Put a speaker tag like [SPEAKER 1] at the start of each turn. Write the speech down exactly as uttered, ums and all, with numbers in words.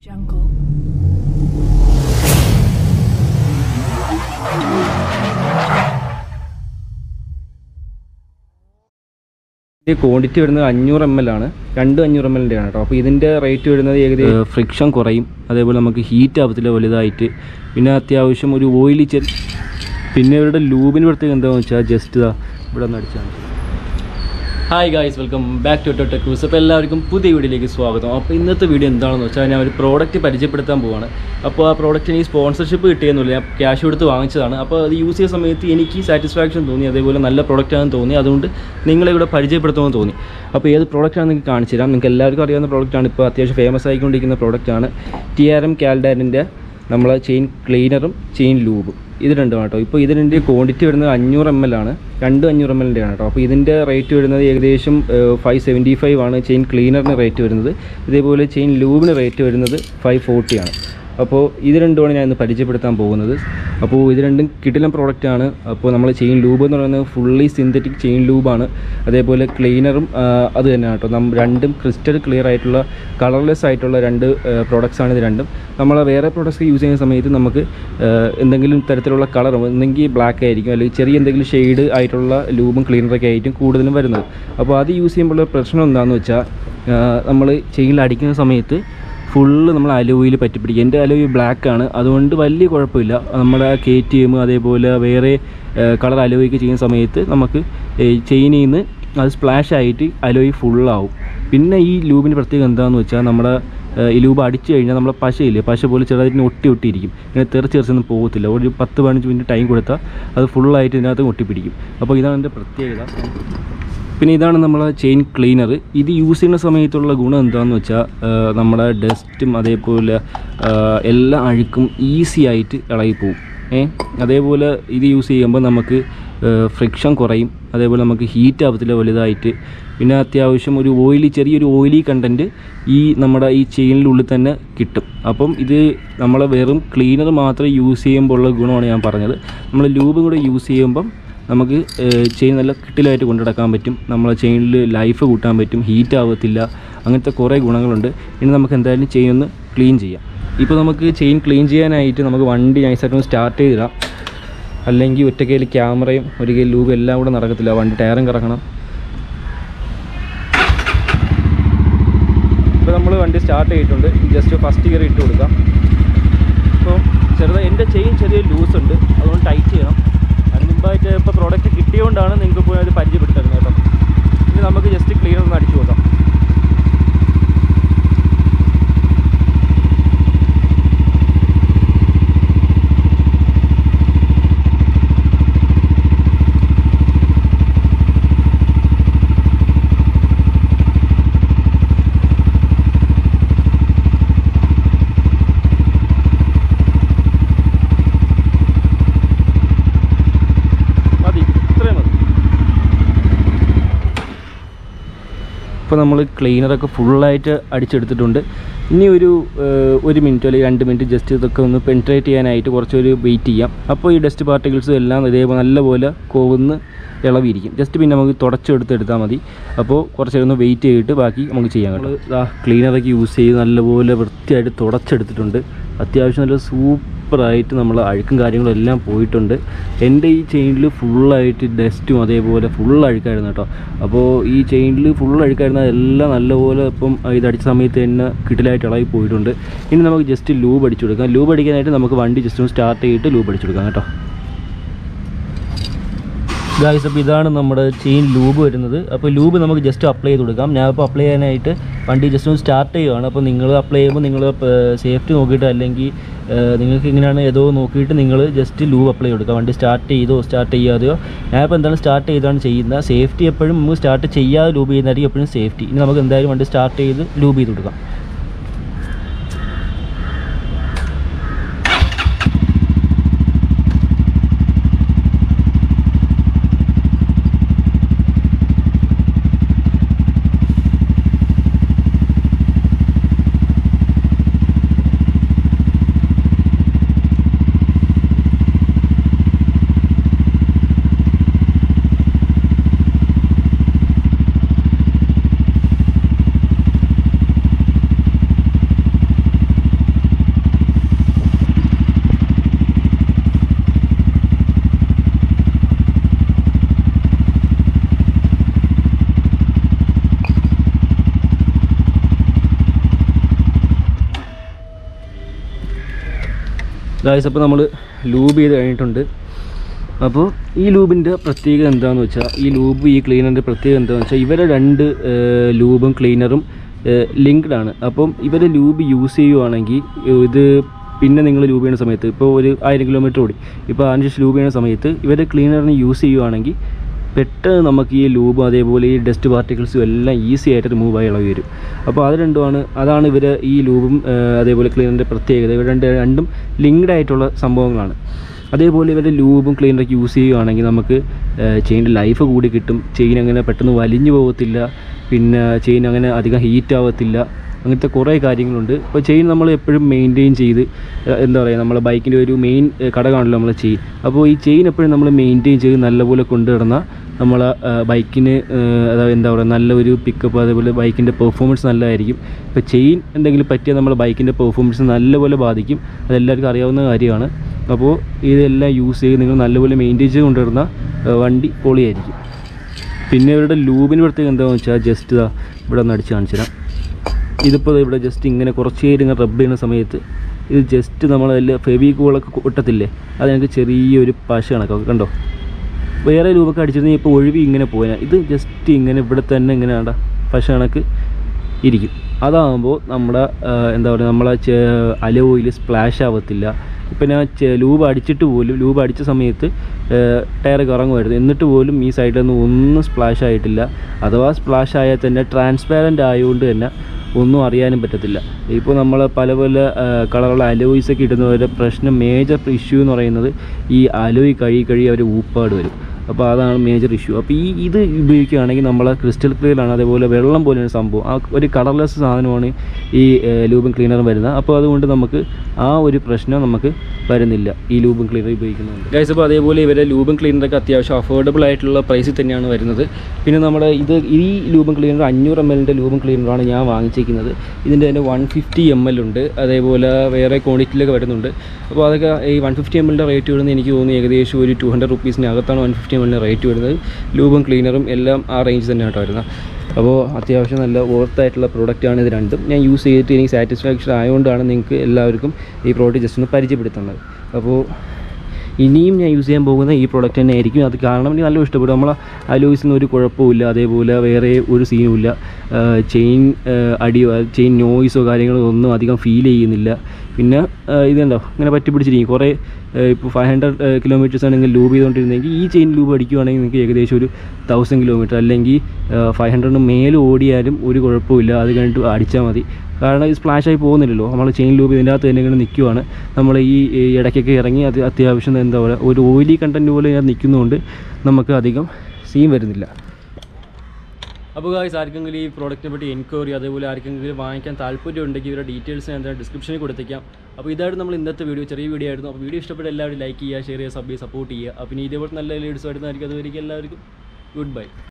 [SPEAKER 1] Jungle.
[SPEAKER 2] The quantity വരുന്നത് അഞ്ഞൂറ് M L ആണ്. രണ്ട് അഞ്ഞൂറ് എം എല്ലിൻ്റെ ആണ് കേട്ടോ. അപ്പോൾ ഇതിൻ്റെ റേറ്റ് വരുന്നത് ഏകദേശം ഫ്രിക്ഷൻ കുറയും, അതേപോലെ നമുക്ക് ഹീറ്റ് ആവത്തില്ല വലുതായിട്ട്. പിന്നെ അത്യാവശ്യം ഒരു ഓയിലി ചെറി. പിന്നെ ഇവരുടെ ലൂബിന് പ്രത്യേകം എന്താണെന്ന് വെച്ചാൽ ജസ്റ്റ് ഇതാ ഇവിടെ ഒന്ന് അടിച്ചാണ്. Hi guys, welcome back to Toto Cruise. അപ്പോൾ എല്ലാവർക്കും പുതിയ വീഡിയോയിലേക്ക് സ്വാഗതം. അപ്പോൾ ഇന്നത്തെ വീഡിയോ എന്താണെന്ന് വെച്ചാൽ ഞാൻ ഒരു പ്രോഡക്റ്റ് പരിചയപ്പെടുത്താൻ പോവാണ്. അപ്പോൾ ആ പ്രോഡക്റ്റിന് ഈ സ്പോൺസർഷിപ്പ് കിട്ടിയെന്നില്ല, ഞാൻ ക്യാഷ് കൊടുത്ത് വാങ്ങിച്ചതാണ്. അപ്പോൾ അത് യൂസ് ചെയ്യുന്ന സമയത്ത് എനിക്ക് സാറ്റിസ്ഫാക്ഷൻ തോന്നി, അതേപോലെ നല്ല പ്രോഡക്റ്റാണെന്ന് തോന്നി. അതുകൊണ്ട് നിങ്ങളെ ഇവിടെ പരിചയപ്പെടുത്തുമെന്ന് തോന്നി. അപ്പോൾ ഏത് പ്രോഡക്റ്റാണെന്ന് നിങ്ങൾക്ക് കാണിച്ചു തരാം. നിങ്ങൾക്ക് എല്ലാവർക്കും അറിയാവുന്ന പ്രോഡക്റ്റാണ്, ഇപ്പോൾ അത്യാവശ്യം ഫേമസ് ആയിക്കൊണ്ടിരിക്കുന്ന പ്രോഡക്റ്റാണ് ടി ആർ എം കാൽഡാനിൻ്റെ നമ്മളെ ചെയിൻ ക്ലീനറും ചെയിൻ ലൂബും. ഇത് രണ്ടും കേട്ടോ. ഇപ്പോൾ ഇതിൻ്റെ ക്വാണ്ടിറ്റി വരുന്നത് അഞ്ഞൂറ് എം എൽ ആണ്. രണ്ട് അഞ്ഞൂറ് എം എല്ലിൻ്റെ ആണ് കേട്ടോ. അപ്പോൾ ഇതിൻ്റെ റേറ്റ് വരുന്നത് ഏകദേശം ഫൈവ് സെവൻറ്റി ഫൈവ് ആണ് ചെയിൻ ക്ലീനറിന് റേറ്റ് വരുന്നത്. ഇതേപോലെ ചെയിൻ ലൂബിന് റേറ്റ് വരുന്നത് ഫൈവ് ഫോർട്ടി ആണ്. അപ്പോൾ ഇത് രണ്ടുമാണ് ഞാൻ ഇന്ന് പരിചയപ്പെടുത്താൻ പോകുന്നത്. അപ്പോൾ ഇത് രണ്ടും കിടിലൻ പ്രോഡക്റ്റാണ്. അപ്പോൾ നമ്മൾ ചെയിൻ ലൂബ് എന്ന് പറയുന്നത് ഫുള്ളി സിന്തറ്റിക് ചെയിൻ ലൂബാണ്. അതേപോലെ ക്ലീനറും അത് തന്നെയാണ് കേട്ടോ. നമ്മൾ രണ്ടും ക്രിസ്റ്റൽ ക്ലിയർ ആയിട്ടുള്ള കളർലെസ് ആയിട്ടുള്ള രണ്ട് പ്രോഡക്റ്റ്സാണ് ഇത് രണ്ടും. നമ്മൾ വേറെ പ്രോഡക്റ്റ്സ് യൂസ് ചെയ്യുന്ന സമയത്ത് നമുക്ക് എന്തെങ്കിലും തരത്തിലുള്ള കളർ ഒന്നെങ്കിൽ ബ്ലാക്ക് ആയിരിക്കും, അല്ലെങ്കിൽ ചെറിയ എന്തെങ്കിലും ഷെയ്ഡ് ആയിട്ടുള്ള ലൂബും ക്ലീനറൊക്കെ ആയിരിക്കും കൂടുതലും വരുന്നത്. അപ്പോൾ അത് യൂസ് ചെയ്യുമ്പോൾ പ്രശ്നം എന്താണെന്ന് വെച്ചാൽ നമ്മൾ ചെയിനിൽ അടിക്കുന്ന സമയത്ത് ഫുള്ള് നമ്മൾ അലോയിൽ പറ്റിപ്പിടിക്കും. എൻ്റെ അലോയി ബ്ലാക്ക് ആണ്, അതുകൊണ്ട് വലിയ കുഴപ്പമില്ല. നമ്മുടെ കെ ടി എം അതേപോലെ വേറെ കളർ അലോയ്ക്ക് ചെയ്യുന്ന സമയത്ത് നമുക്ക് ചെയിനിൽ നിന്ന് അത് സ്പ്ലാഷ് ആയിട്ട് അലോയി ഫുള്ളാവും. പിന്നെ ഈ ലൂബിൻ്റെ പ്രത്യേകം എന്താണെന്ന് വെച്ചാൽ നമ്മുടെ ഈ ലൂബ് അടിച്ചു കഴിഞ്ഞാൽ നമ്മളെ പശയില്ലേ, പശ പോലെ ചെറുതായിട്ട് ഒട്ടി ഒട്ടിയിരിക്കും. ഇങ്ങനെ തെറിച്ച് തെറിച്ചൊന്നും പോകത്തില്ല. ഒരു പത്ത് പതിനഞ്ച് മിനിറ്റ് ടൈം കൊടുത്താൽ അത് ഫുള്ളായിട്ട് ഇതിനകത്ത് ഒട്ടിപ്പിടിക്കും. അപ്പോൾ ഇതാണ് എൻ്റെ പ്രത്യേകത. പിന്നെ ഇതാണ് നമ്മളെ ചെയിൻ ക്ലീനർ. ഇത് യൂസ് ചെയ്യുന്ന സമയത്തുള്ള ഗുണം എന്താണെന്ന് വെച്ചാൽ നമ്മുടെ ഡസ്റ്റും അതേപോലെ എല്ലാ അഴുക്കും ഈസി ആയിട്ട് ഇളകിപ്പോവും. ഏ അതേപോലെ ഇത് യൂസ് ചെയ്യുമ്പോൾ നമുക്ക് ഫ്രിക്ഷൻ കുറയും, അതേപോലെ നമുക്ക് ഹീറ്റ് ആവത്തില്ല വലുതായിട്ട്. പിന്നെ അത്യാവശ്യം ഒരു ഓയിലി ചെറിയൊരു ഓയിലി കണ്ടൻറ്റ് ഈ നമ്മുടെ ഈ ചെയിനിനുള്ളിൽ തന്നെ കിട്ടും. അപ്പം ഇത് നമ്മളെ വെറും ക്ലീനർ മാത്രം യൂസ് ചെയ്യുമ്പോൾ ഉള്ള ഗുണമാണ് ഞാൻ പറഞ്ഞത്. നമ്മൾ ലൂബും കൂടെ യൂസ് ചെയ്യുമ്പം നമുക്ക് ചെയിൻ നല്ല കിട്ടിലായിട്ട് കൊണ്ടുനടക്കാൻ പറ്റും. നമ്മളെ ചെയിനിൽ ലൈഫ് കൂട്ടാൻ പറ്റും, ഹീറ്റ് ആവത്തില്ല, അങ്ങനത്തെ കുറേ ഗുണങ്ങളുണ്ട്. ഇനി നമുക്ക് എന്തായാലും ചെയിൻ ഒന്ന് ക്ലീൻ ചെയ്യാം. ഇപ്പോൾ നമുക്ക് ചെയിൻ ക്ലീൻ ചെയ്യാനായിട്ട് നമുക്ക് വണ്ടി നൈസായിട്ടൊന്ന് സ്റ്റാർട്ട് ചെയ്തിടാം. അല്ലെങ്കിൽ ഒറ്റ കയ്യിൽ ക്യാമറയും ഒരു കയ്യിൽ ലൂബും എല്ലാം കൂടെ നടക്കത്തില്ല, വണ്ടി ടയറും കറക്കണം. ഇപ്പോൾ നമ്മൾ വണ്ടി സ്റ്റാർട്ട് ചെയ്തിട്ടുണ്ട്. ജസ്റ്റ് ഫസ്റ്റ് ഗിയർ ഇട്ട് കൊടുക്കാം. ഇപ്പോൾ ചെറുതായി എൻ്റെ ചെയിൻ ചെറിയ ലൂസ് ഉണ്ട്, അതുകൊണ്ട് ടൈറ്റ് ചെയ്യണം. അതിന് മുമ്പായിട്ട് ഇപ്പോൾ പ്രോഡക്റ്റ് കിട്ടിയതുകൊണ്ടാണ് നിങ്ങൾക്ക് പോയി അത് പരിചയപ്പെടുത്തുന്നത് കേട്ടോ. ഇനി നമുക്ക് ജസ്റ്റ് ക്ലീനർ ഒന്ന് അടിച്ചു നോക്കാം. ഇപ്പോൾ നമ്മൾ ക്ലീനറൊക്കെ ഫുള്ളായിട്ട് അടിച്ചെടുത്തിട്ടുണ്ട്. ഇനി ഒരു ഒരു മിനിറ്റ് അല്ലെങ്കിൽ രണ്ട് മിനിറ്റ് ജസ്റ്റ് ഇതൊക്കെ ഒന്ന് പെൻട്രേറ്റ് ചെയ്യാനായിട്ട് കുറച്ചൊരു വെയിറ്റ് ചെയ്യാം. അപ്പോൾ ഈ ഡസ്റ്റ് പാർട്ടിക്കിൾസും എല്ലാം ഇതേപോലെ നല്ലപോലെ കോവുന്ന് ഇളവിയിരിക്കും. ജസ്റ്റ് പിന്നെ നമുക്ക് തുടച്ചെടുത്ത് എടുത്താൽ മതി. അപ്പോൾ കുറച്ച് നേരം ഒന്ന് വെയിറ്റ് ചെയ്തിട്ട് ബാക്കി നമുക്ക് ചെയ്യാം കേട്ടോ. ആ ക്ലീനറൊക്കെ യൂസ് ചെയ്ത് നല്ലപോലെ വൃത്തിയായിട്ട് തുടച്ചെടുത്തിട്ടുണ്ട്. അത്യാവശ്യം നല്ല സൂപ്പറായിട്ട് നമ്മൾ അഴുക്കും കാര്യങ്ങളും എല്ലാം പോയിട്ടുണ്ട്. എൻ്റെ ഈ ചെയിനിൽ ഫുള്ളായിട്ട് ഡസ്റ്റും അതേപോലെ ഫുൾ അഴുക്കായിരുന്നു കേട്ടോ. അപ്പോൾ ഈ ചെയിനിൽ ഫുൾ അഴുക്കായിരുന്ന എല്ലാം നല്ലപോലെ ഇപ്പം ഇതടിച്ച സമയത്ത് തന്നെ കിട്ടിലായിട്ട് ഇളകി പോയിട്ടുണ്ട്. ഇനി നമുക്ക് ജസ്റ്റ് ലൂബ് അടിച്ചു കൊടുക്കാം. ലൂബ് അടിക്കാനായിട്ട് നമുക്ക് വണ്ടി ജസ്റ്റ് ഒന്ന് സ്റ്റാർട്ട് ചെയ്തിട്ട് ലൂബ് അടിച്ചു കൊടുക്കാം കേട്ടോ. ഗായ്സ്, അപ്പോൾ ഇതാണ് നമ്മുടെ ചെയിൻ ലൂബ് വരുന്നത്. അപ്പോൾ ലൂബ് നമുക്ക് ജസ്റ്റ് അപ്ലൈ ചെയ്ത് കൊടുക്കാം. ഞാനിപ്പോൾ അപ്ലൈ ചെയ്യാനായിട്ട് വണ്ടി ജസ്റ്റ് ഒന്ന് സ്റ്റാർട്ട് ചെയ്യുകയാണ്. അപ്പോൾ നിങ്ങൾ അപ്ലൈ ചെയ്യുമ്പോൾ നിങ്ങൾ സേഫ്റ്റി നോക്കിയിട്ട് അല്ലെങ്കിൽ നിങ്ങൾക്ക് ഇങ്ങനെയാണ് ഏതോ നോക്കിയിട്ട് നിങ്ങൾ ജസ്റ്റ് ലൂബ് അപ്ലൈ കൊടുക്കുക. വണ്ടി സ്റ്റാർട്ട് ചെയ്തോ സ്റ്റാർട്ട് ചെയ്യാതെയോ. ഞാനിപ്പോൾ എന്തായാലും സ്റ്റാർട്ട് ചെയ്താണ് ചെയ്യുന്നത്. സേഫ്റ്റി എപ്പോഴും നമുക്ക് സ്റ്റാർട്ട് ചെയ്യാതെ ലൂബ് ചെയ്യുന്നതായിരിക്കും എപ്പോഴും സേഫ്റ്റി. ഇനി നമുക്ക് എന്തായാലും വണ്ടി സ്റ്റാർട്ട് ചെയ്ത് ലൂബ് ചെയ്ത് കൊടുക്കാം. ഗായ്സ് അപ്പോൾ നമ്മൾ ലൂബ് ചെയ്ത് കഴിഞ്ഞിട്ടുണ്ട്. അപ്പോൾ ഈ ലൂബിൻ്റെ പ്രത്യേകത എന്താണെന്ന് വെച്ചാൽ ഈ ലൂബ് ഈ ക്ലീനറിൻ്റെ പ്രത്യേകത എന്താണെന്ന് വെച്ചാൽ ഇവരെ രണ്ട് ലൂബും ക്ലീനറും ലിങ്ക്ഡ് ആണ്. അപ്പം ഇവരെ ലൂബ് യൂസ് ചെയ്യുവാണെങ്കിൽ ഇത് പിന്നെ നിങ്ങൾ ലൂബ് ചെയ്യുന്ന സമയത്ത് ഇപ്പോൾ ഒരു ആയിരം കിലോമീറ്റർ ഓടി ഇപ്പോൾ അതിന് ലൂബ് ചെയ്യുന്ന സമയത്ത് ഇവരെ ക്ലീനറിന് യൂസ് ചെയ്യുവാണെങ്കിൽ പെട്ടെന്ന് നമുക്ക് ഈ ലൂബും അതേപോലെ ഈ ഡസ്റ്റ് പാർട്ടിക്കിൾസും എല്ലാം ഈസി ആയിട്ട് റിമൂവ് ആയി ഇളകി വരും. അപ്പോൾ അത് രണ്ടുമാണ് അതാണ് ഇവർ ഈ ലൂബും അതേപോലെ ക്ലീനറിൻ്റെ പ്രത്യേകത. ഇവർ രണ്ട് രണ്ടും ലിങ്ക്ഡ് ആയിട്ടുള്ള സംഭവങ്ങളാണ്. അതേപോലെ ഇവരുടെ ലൂബും ക്ലീനറൊക്കെ യൂസ് ചെയ്യുകയാണെങ്കിൽ നമുക്ക് ചെയിൻ്റെ ലൈഫ് കൂടി കിട്ടും. ചെയിൻ അങ്ങനെ പെട്ടെന്ന് വലിഞ്ഞു പോകത്തില്ല, പിന്നെ ചെയിൻ അങ്ങനെ അധികം ഹീറ്റ് ആവത്തില്ല, അങ്ങനത്തെ കുറേ കാര്യങ്ങളുണ്ട്. ഇപ്പോൾ ചെയിൻ നമ്മൾ എപ്പോഴും മെയിൻറ്റെയിൻ ചെയ്ത് എന്താ പറയുക നമ്മളെ ബൈക്കിൻ്റെ ഒരു മെയിൻ ഘടകമാണല്ലോ നമ്മളെ ചെയിൻ. അപ്പോൾ ഈ ചെയിൻ എപ്പോഴും നമ്മൾ മെയിൻറ്റെയിൻ ചെയ്ത് നല്ലപോലെ കൊണ്ടുവരുന്ന നമ്മളെ ബൈക്കിന് അതായത് എന്താ പറയുക നല്ലൊരു പിക്കപ്പ് അതേപോലെ ബൈക്കിൻ്റെ പെർഫോമൻസ് നല്ലതായിരിക്കും. ഇപ്പോൾ ചെയിൻ എന്തെങ്കിലും പറ്റിയാൽ നമ്മളെ ബൈക്കിൻ്റെ പെർഫോമൻസ് നല്ലപോലെ ബാധിക്കും. അതെല്ലാവർക്കും അറിയാവുന്ന കാര്യമാണ്. അപ്പോൾ ഇതെല്ലാം യൂസ് ചെയ്ത് നിങ്ങൾ നല്ലപോലെ മെയിൻറ്റെയിൻ ചെയ്ത് കൊണ്ടുവരുന്ന വണ്ടി പൊളിയായിരിക്കും. പിന്നെ ഇവരുടെ ലൂബിന് പ്രത്യേകം എന്താണെന്ന് വെച്ചാൽ ജസ്റ്റ് ഇതാ ഇവിടെ ഒന്ന് അടിച്ച് കാണിച്ചു തരാം. ഇതിപ്പോൾ ഇവിടെ ജസ്റ്റ് ഇങ്ങനെ കുറച്ച് നേരം ഇങ്ങനെ റബ്ബ് ചെയ്യുന്ന സമയത്ത് ഇത് ജസ്റ്റ് നമ്മളതിൽ ഫെവിക്കോളൊക്കെ ഒട്ടത്തില്ലേ അത് എനിക്ക് ചെറിയൊരു പശ കണക്കൊക്കെ കണ്ടോ. വേറെ ലൂബൊക്കെ അടിച്ചിരുന്നെങ്കിൽ ഇപ്പോൾ ഒഴിവി ഇങ്ങനെ പോയാൽ ഇത് ജസ്റ്റ് ഇങ്ങനെ ഇവിടെ തന്നെ ഇങ്ങനെ വേണ്ട പശ കണക്ക് ഇരിക്കും. അതാകുമ്പോൾ നമ്മുടെ എന്താ പറയുക നമ്മളെ അലോയിൽ സ്പ്ലാഷ് ആവത്തില്ല. ഇപ്പം ഞാൻ ലൂബ് അടിച്ചിട്ട് പോലും ലൂബ് അടിച്ച സമയത്ത് ടയർ കറങ്ങുമായിരുന്നു, എന്നിട്ട് പോലും ഈ സൈഡിൽ നിന്ന് ഒന്നും സ്പ്ലാഷ് ആയിട്ടില്ല. അഥവാ സ്പ്ലാഷ് ആയാൽ തന്നെ ട്രാൻസ്പാരൻ്റ് ആയതുകൊണ്ട് തന്നെ ഒന്നും അറിയാനും പറ്റത്തില്ല. ഇപ്പോൾ നമ്മൾ പല പല കളറുള്ള അലോയ്സൊക്കെ ഇടുന്നവരുടെ പ്രശ്നം മേജർ ഇഷ്യൂ എന്ന് പറയുന്നത് ഈ അലോയ് കഴുകി കഴുകി അവർ ഊപ്പാട് വരും. അപ്പോൾ അതാണ് മേജർ ഇഷ്യൂ. അപ്പോൾ ഈ ഇത് ഉപയോഗിക്കുകയാണെങ്കിൽ നമ്മൾ ക്രിസ്റ്റൽ ക്ലിയറാണ്, അതേപോലെ വെള്ളം പോലെയാണ് സംഭവം. ആ ഒരു കളർലെസ് സാധനമാണ് ഈ ലൂബും ക്ലീനറും വരുന്നത്. അപ്പോൾ അതുകൊണ്ട് നമുക്ക് ആ ഒരു പ്രശ്നം നമുക്ക് വരുന്നില്ല ഈ ലൂബും ക്ലീനർ ഉപയോഗിക്കുന്നുണ്ട് ഗൈസ്. അപ്പോൾ അതേപോലെ ഇവരെ ലൂബും ക്ലീനറൊക്കെ അത്യാവശ്യം അഫോർഡബിൾ ആയിട്ടുള്ള പ്രൈസിൽ തന്നെയാണ് വരുന്നത്. പിന്നെ നമ്മുടെ ഇത് ഈ ലൂബും ക്ലീനർ അഞ്ഞൂറ് എം എല്ലിൻ്റെ ലൂബും ക്ലീനറാണ് ഞാൻ വാങ്ങിച്ചിരിക്കുന്നത്. ഇതിൻ്റെ തന്നെ വൺ ഫിഫ്റ്റി എം എൽ ഉണ്ട്, അതേപോലെ വേറെ ക്വാണ്ടിറ്റിയിലൊക്കെ വരുന്നുണ്ട്. അപ്പോൾ അതൊക്കെ ഈ വൺ ഫിഫ്റ്റി എം എല്ലിൻ്റെ റേറ്റ് വരുന്നത് എനിക്ക് തോന്നുന്നു ഏകദേശം ഒരു ടു ഹൺഡ്രഡ് റുപ്പീസിനകത്താണ് വൺ ഫിഫ്റ്റി എം എല്ലിൻ്റെ റേറ്റ് വരുന്നത്. ലൂബും ക്ലീനറും എല്ലാം ആ റേഞ്ച് തന്നെയാണ് വരുന്നത്. അപ്പോൾ അത്യാവശ്യം നല്ല വർത്തായിട്ടുള്ള പ്രോഡക്റ്റാണ് ഇത് രണ്ടും. ഞാൻ യൂസ് ചെയ്തിട്ട് എനിക്ക് സാറ്റിസ്ഫാക്ഷൻ ആയതുകൊണ്ടാണ് നിങ്ങൾക്ക് എല്ലാവർക്കും ഈ പ്രോഡക്റ്റ് ജസ്റ്റ് ഒന്ന് പരിചയപ്പെടുത്തുന്നത്. അപ്പോൾ ഇനിയും ഞാൻ യൂസ് ചെയ്യാൻ പോകുന്ന ഈ പ്രോഡക്റ്റ് തന്നെ ആയിരിക്കും. അത് കാരണം എനിക്ക് നല്ല ഇഷ്ടപ്പെടും. നമ്മൾ അലോയ്സിന് ഒരു കുഴപ്പമില്ല, അതേപോലെ വേറെ ഒരു സീനുമില്ല. ചെയിൻ അടിയോ ചെയിൻ നോയ്സോ കാര്യങ്ങളോ ഒന്നും അധികം ഫീൽ ചെയ്യുന്നില്ല. പിന്നെ ഇതുണ്ടോ ഇങ്ങനെ പറ്റി പിടിച്ചിരിക്കും. കുറേ ഇപ്പോൾ ഫൈവ് ഹൺഡ്രഡ് കിലോമീറ്റേഴ്സ് ആണെങ്കിൽ ലൂബ് ചെയ്തുകൊണ്ടിരുന്നെങ്കിൽ ഈ ചെയിൻ ലൂബ് അടിക്കുകയാണെങ്കിൽ നിങ്ങൾക്ക് ഏകദേശം ഒരു തൗസൻഡ് കിലോമീറ്റർ അല്ലെങ്കിൽ ഫൈവ് ഹൺഡ്രഡിന് മേലെ ഓടിയാലും ഒരു കുഴപ്പമില്ല. അത് കഴിഞ്ഞിട്ട് അടിച്ചാൽ മതി. കാരണം ഇത് സ്പ്ലാഷായി പോകുന്നില്ലല്ലോ. നമ്മൾ ചെയിൻ ലൂബ് ഇതിൻ്റെ അകത്ത് തന്നെ ഇങ്ങനെ നിൽക്കുവാണ്. നമ്മൾ ഈ ഇടയ്ക്കൊക്കെ ഇറങ്ങി അത് അത്യാവശ്യം എന്താ പറയുക ഒരു ഓയിലി കണ്ടൻറ്റ് പോലെ ഞാൻ നിൽക്കുന്നതുകൊണ്ട് നമുക്ക് അധികം സീൻ വരുന്നില്ല. അപ്പോൾ ഗായ്സ് ആർക്കെങ്കിലും ഈ പ്രോഡക്റ്റിനെ പറ്റി എൻക്വയറി അതേപോലെ ആർക്കെങ്കിലും വാങ്ങിക്കാൻ താല്പര്യം ഉണ്ടെങ്കിൽ ഇവരുടെ ഡീറ്റെയിൽസ് ഞാൻ എന്താ ഡിസ്ക്രിപ്ഷനിൽ കൊടുത്തേക്കാം. അപ്പോൾ ഇതായിരുന്നു നമ്മൾ ഇന്നത്തെ വീഡിയോ, ചെറിയ വീഡിയോ ആയിരുന്നു. അപ്പോൾ വീഡിയോ ഇഷ്ടപ്പെട്ട എല്ലാവരും ലൈക്ക് ചെയ്യുക, ഷെയർ ചെയ്യുക, സബ് ചെയ്യുക, സപ്പോർട്ട് ചെയ്യുക. അപ്പോൾ ഇനി ഇതേപോലെ നല്ല വീഡിയോസ് വരുന്നതായിരിക്കും. അതുവരെയ്ക്കും എല്ലാവർക്കും ഗുഡ് ബൈ.